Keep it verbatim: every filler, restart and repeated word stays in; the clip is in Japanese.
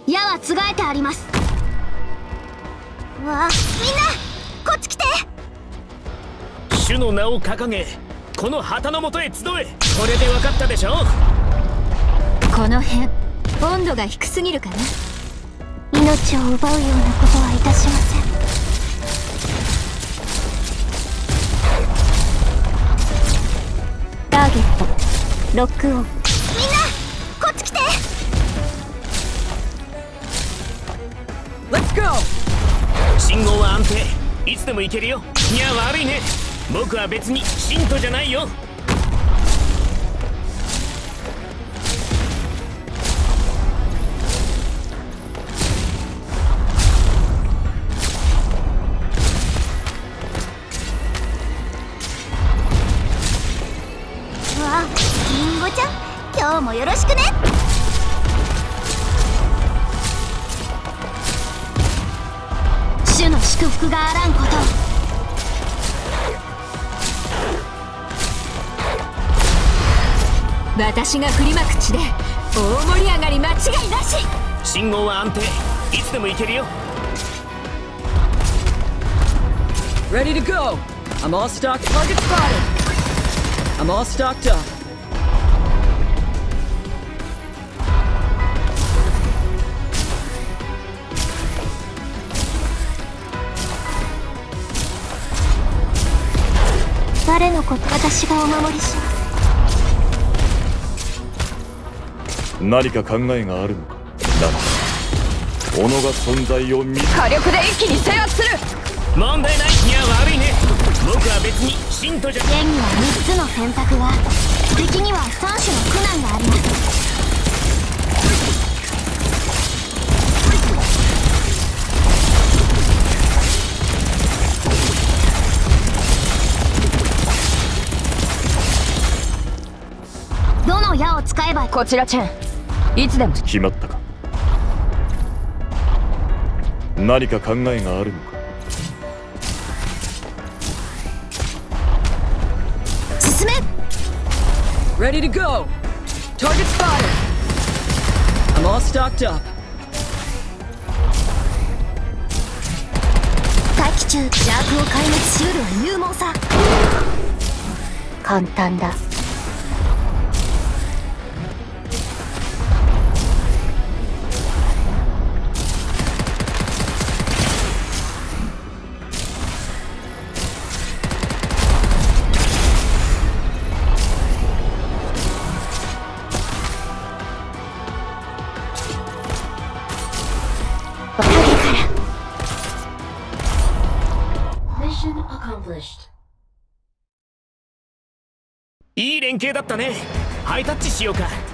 矢はつがえてあります。わあ、みんなこっち来て。 主の名を掲げ、この旗の下へ集え。これで分かったでしょ。 この辺温度が低すぎるかな。命を奪うようなことはいたしません。ターゲットロックオン。みんなこっち来て。 Let's go。 信号は安定、いつでも行けるよ。いや悪いね、僕は別に信徒じゃないよ。 わあ、リンゴちゃん今日もよろしくね。主の祝福があらんこと。私が振りまく地で大盛り上がり間違いなし。 信号は安定、いつでも行けるよ。 Ready to go. I'm all stocked. Target spotted. I'm all stocked up. 誰のこと私がお守りします。 何か考えがあるのか。だが己が存在を見火力で一気に制圧する。 問題ない。いや悪いね、僕は別に信徒じゃ。 剣にはみっつの選択が、敵にはさん種の苦難があります。どの矢を使えば。 こちらチェン、いつでも。 決まったか。何か考えがあるのか。 進め。 Ready to go. Target spotted. I'm all stocked up. 大気中邪悪を壊滅しうるは勇猛さ。簡単だ。 いい連携だったね。ハイタッチしようか。